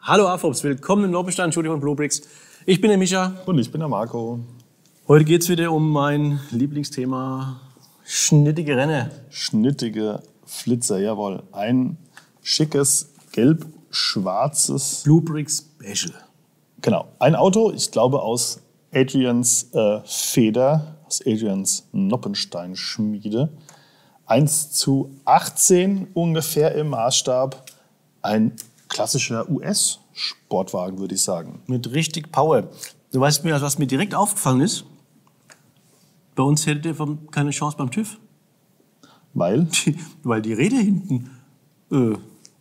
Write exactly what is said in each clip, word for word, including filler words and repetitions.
Hallo Afobs, willkommen im Nordbestand-Studio von Bluebricks. Ich bin der Micha. Und ich bin der Marco. Heute geht es wieder um mein Lieblingsthema, schnittige Renne. Schnittige Flitzer, jawohl. Ein schickes, gelb-schwarzes... Bluebricks Special. Genau, ein Auto, ich glaube aus Adrians äh, Feder, aus Adrians Noppenstein-Schmiede. eins zu achtzehn ungefähr im Maßstab. Ein klassischer U S-Sportwagen, würde ich sagen. Mit richtig Power. Du weißt mir, was mir direkt aufgefallen ist? Bei uns hätte der keine Chance beim TÜV. Weil? Die, weil die Räder hinten äh,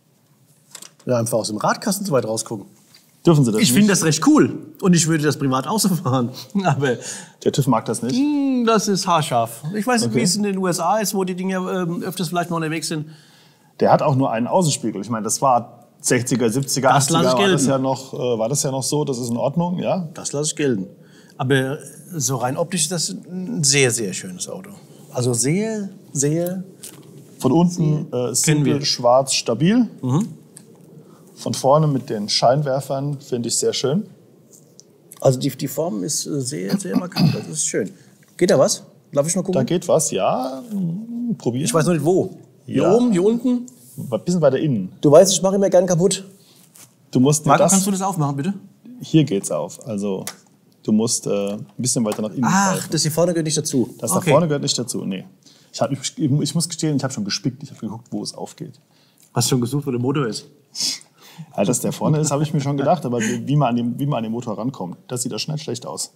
ja, einfach aus dem Radkasten so weit rausgucken. Dürfen sie das ich nicht? finde das recht cool. Und ich würde das privat auch so fahren. Aber der TÜV mag das nicht? Mh, das ist haarscharf. Ich weiß nicht, Okay. wie es in den U S A ist, wo die Dinge ähm, öfters vielleicht mal unterwegs sind. Der hat auch nur einen Außenspiegel. Ich meine, das war sechziger, siebziger, Das lasse ich achtziger, war das, gelten. ja noch, äh, war das ja noch so, das ist in Ordnung, ja? Das lasse ich gelten. Aber so rein optisch ist das ein sehr, sehr schönes Auto. Also sehr, sehr... Von unten äh, simpel, schwarz, stabil. Mhm. Von vorne mit den Scheinwerfern finde ich sehr schön. Also die, die Form ist äh, sehr, sehr markant. Das ist schön. Geht da was? Darf ich mal gucken? Da geht was, ja. Probier. Ich weiß noch nicht wo. Hier Ja. oben, hier unten. Ein bisschen weiter innen. Du weißt, ich mache immer gern kaputt. Du musst dir Marco, das, kannst du das aufmachen, bitte? hier geht's auf. Also du musst äh, ein bisschen weiter nach innen Ach, greifen. das hier vorne gehört nicht dazu. Das Okay. da vorne gehört nicht dazu, nee. Ich, hab, ich, ich muss gestehen, ich habe schon gespickt. Ich habe geguckt, wo es aufgeht. Hast du schon gesucht, wo der Motor ist? Ja, dass der vorne ist, habe ich mir schon gedacht. Aber wie, wie, man an den, wie man an den Motor rankommt, das sieht ja schnell schlecht aus.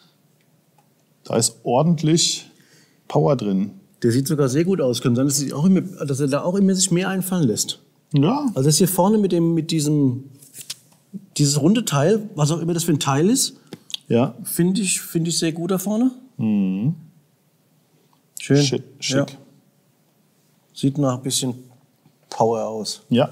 Da ist ordentlich Power drin. Der sieht sogar sehr gut aus. Kann sein, dass, sich auch immer, dass er da auch immer sich mehr einfallen lässt. Ja, Also das hier vorne mit dem, mit diesem, dieses runde Teil, was auch immer das für ein Teil ist, ja. finde ich, finde ich sehr gut da vorne. Mhm. Schön. Schick. schick. Ja. Sieht nach ein bisschen Power aus. Ja.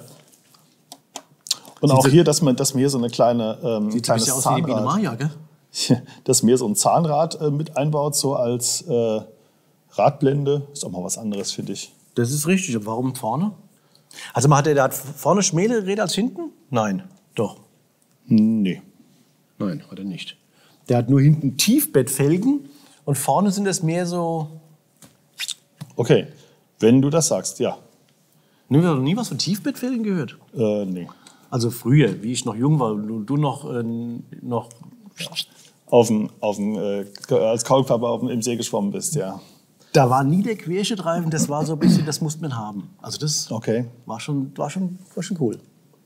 Und Sieht auch so- hier, dass man, dass man hier so eine kleine, ähm, Sieht ein kleines bisschen aus wie die Biene Zahnrad, Maya, gell? dass mir so ein Zahnrad äh, mit einbaut, so als äh, Radblende. Ist auch mal was anderes, finde ich. Das ist richtig. Aber warum vorne? Also man hat, der, der hat vorne schmälere Räder als hinten? Nein. Doch. Nee. Nein, hat er nicht. Der hat nur hinten Tiefbettfelgen und vorne sind das mehr so... Okay, wenn du das sagst, ja. Ne, wir haben noch nie was von Tiefbettfelgen gehört. Äh, nee. Also früher, wie ich noch jung war, du, du noch, äh, noch Auf dem, auf dem, äh, als Kaulquappe auf dem, im See geschwommen bist, ja. da war nie der Querschnittreifen, das war so ein bisschen, das musste man haben. Also das Okay. war schon, war schon, war schon cool.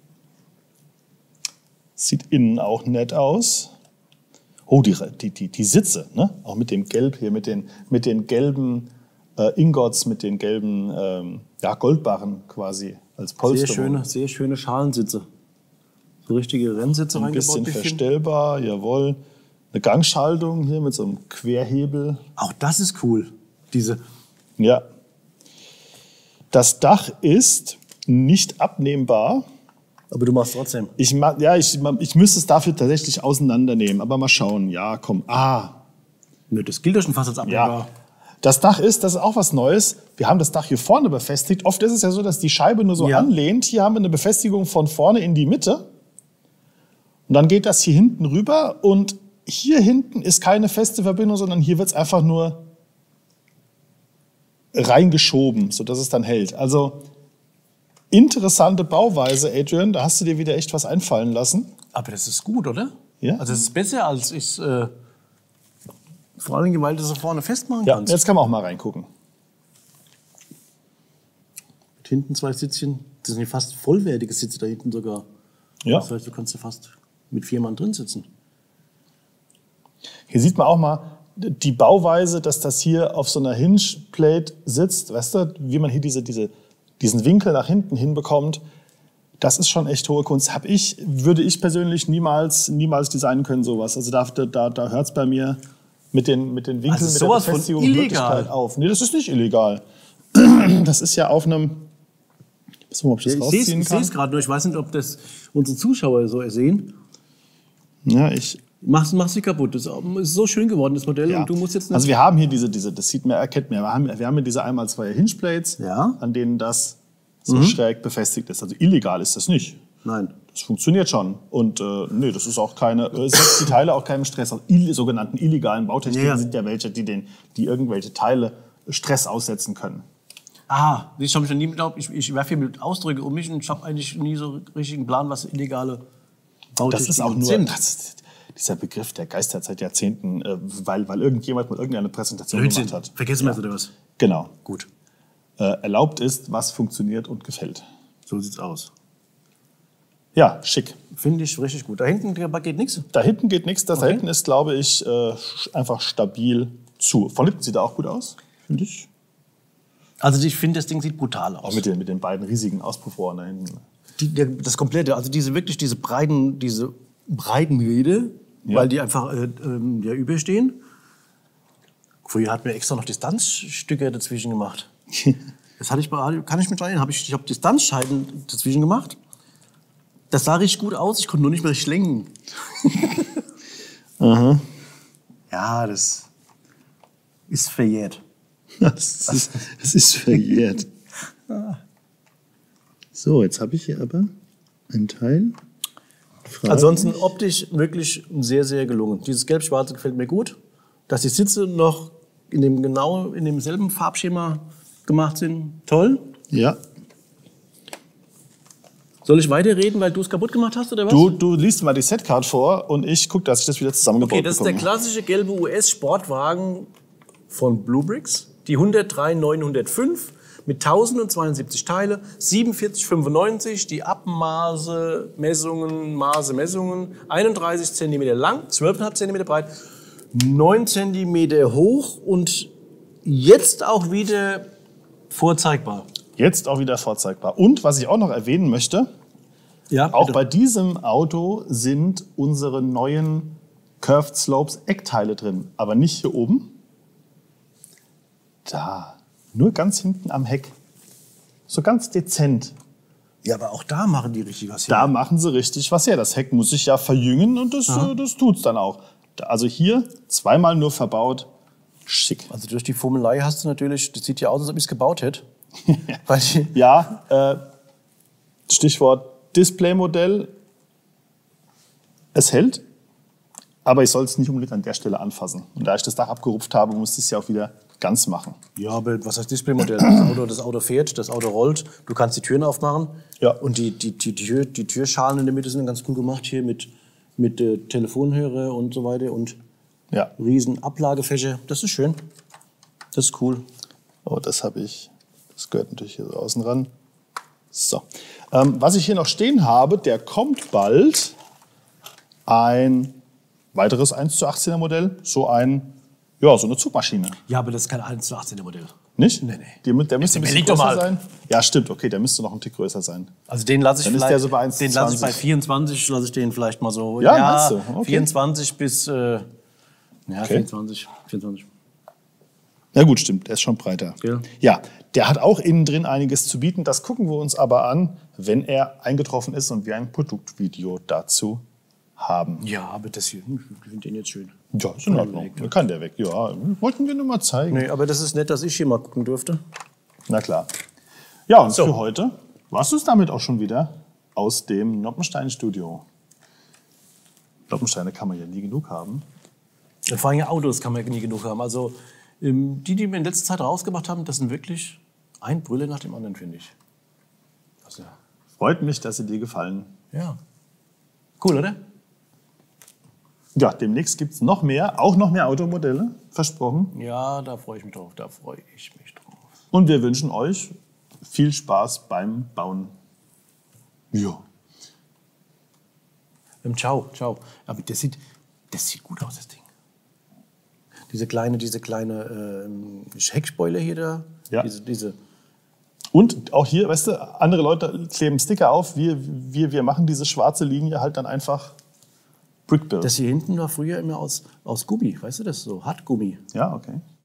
Sieht innen auch nett aus. Oh, die, die, die, die Sitze, ne? Auch mit dem Gelb hier, mit den, mit den gelben äh, Ingots, mit den gelben ähm, ja, Goldbarren quasi als Sehr Polsterung. schöne, sehr schöne Schalensitze. So richtige Rennsitze Ein reingebaut. bisschen verstellbar, jawohl. Eine Gangschaltung hier mit so einem Querhebel. Auch das ist cool. Diese, Ja. Das Dach ist nicht abnehmbar. aber du machst trotzdem. Ich, ma- ja, ich, ma- ich müsste es dafür tatsächlich auseinandernehmen. Aber mal schauen. Ja, komm. Ah, Ne, das gilt ja schon fast als ja. abnehmbar. Das Dach ist, das ist auch was Neues. Wir haben das Dach hier vorne befestigt. Oft ist es ja so, dass die Scheibe nur so Ja. anlehnt. Hier haben wir eine Befestigung von vorne in die Mitte. Und dann geht das hier hinten rüber. Und hier hinten ist keine feste Verbindung, sondern hier wird es einfach nur reingeschoben, sodass es dann hält. Also interessante Bauweise, Adrian. Da hast du dir wieder echt was einfallen lassen. Aber das ist gut, oder? Ja. Also es ist besser, als ich es... Äh, vor allem, weil du so vorne festmachen Ja, kannst. jetzt kann man auch mal reingucken. Mit hinten zwei Sitzchen. Das sind ja fast vollwertige Sitze da hinten sogar. Ja. Das heißt, du kannst ja fast mit vier Mann drin sitzen. Hier sieht man auch mal die Bauweise, dass das hier auf so einer Hinge-Plate sitzt. Weißt du, wie man hier diese, diese, diesen Winkel nach hinten hinbekommt. Das ist schon echt hohe Kunst. Hab ich, würde ich persönlich niemals, niemals designen können, sowas. Also da, da, da hört es bei mir mit den, mit den Winkeln, Also mit sowas der von Befestigungsmöglichkeit illegal. auf. Nee, das ist nicht illegal. Das ist ja auf einem... Wissen wir, ob ich das Ich sehe rausziehen es kann? gerade nur. Ich weiß nicht, ob das unsere Zuschauer so sehen. Ja, ich... Mach's, mach's sie kaputt. Das ist so schön geworden, das Modell. Ja. Und du musst jetzt nicht... Also wir haben hier diese, diese, das sieht man, erkennt man, wir haben, wir haben hier diese einmal zwei Hinge-Plates, Ja. an denen das so schräg befestigt ist. Also illegal ist das nicht. Nein. das funktioniert schon. Und äh, nee, das ist auch keine, äh, setzt die Teile auch keinem Stress aus. Ill, sogenannten illegalen Bautechniken Ja. sind ja welche, die, den, die irgendwelche Teile Stress aussetzen können. Ah, ich habe schon nie geglaubt, ich, ich werfe hier mit Ausdrücke um mich und ich habe eigentlich nie so richtig einen Plan, was illegale Bautechniken Das ist auch nur sind. das, dieser Begriff, der geistert seit Jahrzehnten, äh, weil, weil irgendjemand mal irgendeine Präsentation Blödsinn. gemacht hat. Vergessen wir es oder was? Genau. Gut, Äh, erlaubt ist, was funktioniert und gefällt. so sieht's aus. Ja, schick. Finde ich richtig gut. Da hinten geht nichts. Da hinten geht nichts. Das Okay. da hinten ist, glaube ich, äh, einfach stabil zu. Von hinten sieht er auch gut aus, finde ich. Also ich finde, das Ding sieht brutal Auch aus. mit den, mit den beiden riesigen Auspuffrohren da hinten. Die, der, das komplette, also diese wirklich diese breiten, diese breiten Räder, Ja. weil die einfach äh, ähm, ja, überstehen. Früher hat mir extra noch Distanzstücke dazwischen gemacht. Das hatte ich bei, kann ich mit rein, habe ich, ich habe Distanzscheiben dazwischen gemacht. Das sah richtig gut aus, ich konnte nur nicht mehr richtig lenken. Aha. Ja, das ist verjährt. Das ist, das ist verjährt. So, jetzt habe ich hier aber ein Teil. Frage Ansonsten mich. optisch wirklich sehr, sehr gelungen. Dieses Gelb-Schwarze gefällt mir gut. Dass die Sitze noch in dem genau in demselben Farbschema gemacht sind, toll. Ja. Soll ich weiterreden, weil du es kaputt gemacht hast oder was? Du, du liest mal die Setcard vor und ich gucke, dass ich das wieder zusammengebaut okay, das ist der bekomme. klassische gelbe U S-Sportwagen von Bluebricks. Die hundertdrei neunhundertfünf mit tausendzweiundsiebzig Teile, siebenundvierzig fünfundneunzig, die Abmaße, Messungen, Maße, Messungen, einunddreißig Zentimeter lang, zwölf Komma fünf Zentimeter breit, neun Zentimeter hoch und jetzt auch wieder vorzeigbar. Jetzt auch wieder vorzeigbar. Und was ich auch noch erwähnen möchte, Ja, auch bitte. bei diesem Auto sind unsere neuen Curved Slopes Eckteile drin. Aber nicht hier oben. Da. Nur ganz hinten am Heck. So ganz dezent. Ja, aber auch da machen die richtig was. Da machen sie richtig was her. Das Heck muss sich ja verjüngen und das, Aha. äh, das tut's dann auch. Da- Also hier zweimal nur verbaut. Schick. Also durch die Formelei hast du natürlich, das sieht ja aus, als ob ich es gebaut hätte. Weil die, Ja, äh, Stichwort Displaymodell. Es hält, aber ich soll es nicht unbedingt an der Stelle anfassen. Und da ich das Dach abgerupft habe, musste ich es ja auch wieder ganz machen. ja, aber was heißt Displaymodell? Das Auto, das Auto fährt, das Auto rollt, du kannst die Türen aufmachen. Ja. Und die, die, die, die, Tür, die Türschalen in der Mitte sind ganz cool gemacht hier mit, mit äh, Telefonhörer und so weiter und Ja. riesen Ablagefächer. Das ist schön. Das ist cool. Oh, das habe ich. Das gehört natürlich hier so außen ran. So. Ähm, was ich hier noch stehen habe, der kommt bald. Ein weiteres eins zu achtzehner Modell. So ein, ja, so eine Zugmaschine. Ja, aber das ist kein eins zu achtzehner Modell. Nicht? Nee, nee. Der, mü- der müsste ein bisschen überleg doch größer mal. sein. Ja, stimmt. Okay, der müsste noch ein Tick größer sein. Also den lasse ich Dann ist vielleicht, der so bei eins zu den lasse ich bei zwanzig. vierundzwanzig, lasse ich den vielleicht mal so. Ja, meinst du? Okay. vierundzwanzig bis, äh, ja, vierundzwanzig, vierundzwanzig. Ja gut, stimmt, der ist schon breiter. Ja. Ja, der hat auch innen drin einiges zu bieten. Das gucken wir uns aber an, wenn er eingetroffen ist und wir ein Produktvideo dazu haben. Ja, aber das hier, hm, ich finde den jetzt schön. Ja, ist in Ordnung. Dann kann der weg. Ja, wollten wir nur mal zeigen. Nee, aber das ist nett, dass ich hier mal gucken durfte. Na klar. Ja, und So. für heute warst du es damit auch schon wieder aus dem Noppenstein-Studio. Noppensteine kann man ja nie genug haben. Und vor allem Autos kann man nie genug haben. Also ähm, die, die wir in letzter Zeit rausgemacht haben, das sind wirklich ein Brüller nach dem anderen, finde ich. Also, Freut mich, dass sie dir gefallen. ja. Cool, oder? Ja, demnächst gibt es noch mehr, auch noch mehr Automodelle, versprochen. Ja, da freue ich mich drauf. Da freue ich mich drauf. Und wir wünschen euch viel Spaß beim Bauen. Ja. Ähm, ciao, ciao. Aber das sieht, das sieht gut aus, das Ding. Diese kleine, diese kleine ähm, Heckspoiler hier da. Ja. Diese, diese, Und auch hier, weißt du, andere Leute kleben Sticker auf. Wir, wir, wir machen diese schwarze Linie halt dann einfach Brickbuild. das hier hinten war früher immer aus, aus Gummi, weißt du das? So Hartgummi. Ja, okay.